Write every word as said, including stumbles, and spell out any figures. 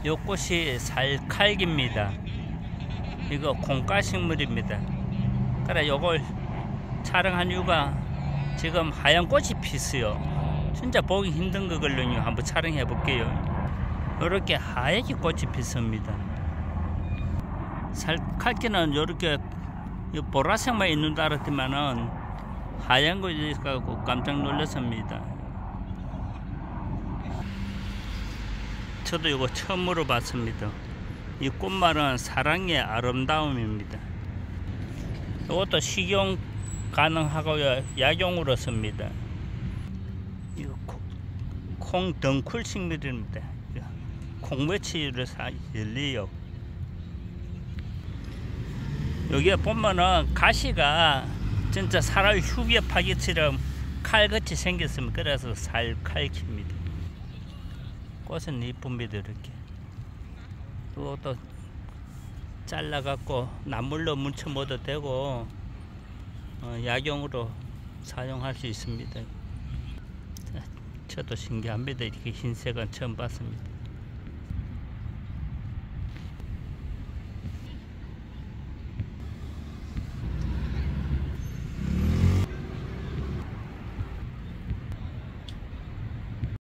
요 꽃이 살칼기입니다. 이거 콩가식물입니다. 그래 요걸 촬영한 이유가 지금 하얀 꽃이 피었어요. 진짜 보기 힘든 거걸요. 한번 촬영해 볼게요. 이렇게 하얗게 꽃이 피습니다. 살칼기는 이렇게 보라색만 있는 줄 알았지만은 하얀 거 있어서 깜짝 놀랐습니다. 저도 이거 처음으로 봤습니다. 이 꽃말은 사랑의 아름다움입니다. 이것도 식용 가능하고요, 약용으로 씁니다. 이거 콩덩쿨 식물입니다. 콩매치를 열리요. 여기에 보면은 가시가 진짜 사람 휴게 파기처럼 칼같이 생겼으면 그래서 살칼입니다. 꽃은 이쁩니다. 이렇게 또 또 잘라 갖고 나물로 무쳐 먹어도 되고 어, 약용으로 사용할 수 있습니다. 저도 신기합니다. 이렇게 흰색은 처음 봤습니다.